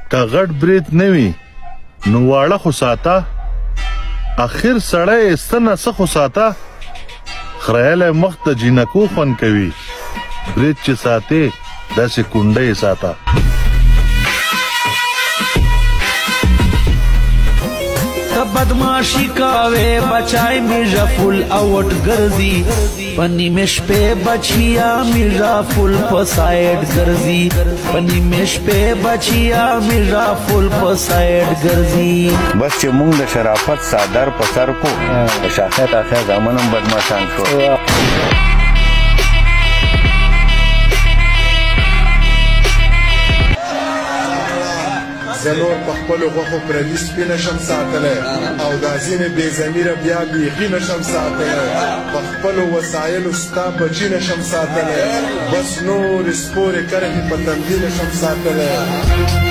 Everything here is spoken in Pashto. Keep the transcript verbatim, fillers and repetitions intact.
که غټ برید نه وي نو واړه خو ساته اخر سړی ایستنه څه خو ساته خریالی مخ د جینکو خوند کوي برید چې ساتې داسې کونډه یې ساته بدماشی کاوے بچائے مرزا فل اوٹ گرزی پنی مش پہ بچیا مرزا فل پسائڈ گرزی پنی مش پہ بچیا مرزا فل پسائڈ گرزی بس چې مونږ د شرافت صادر په سر کو په شاخت اخر زامنم بدماشان شو زه نور په خپلو غوښو پردي سپي نشم ساتلی او دا ځینې بې ضمیره بیا بیخي نشم ساتلی په خپلو وسایلو ستا بچي نشم ساتلی بس نورې سپورې کرښې په تندي نشم ساتلی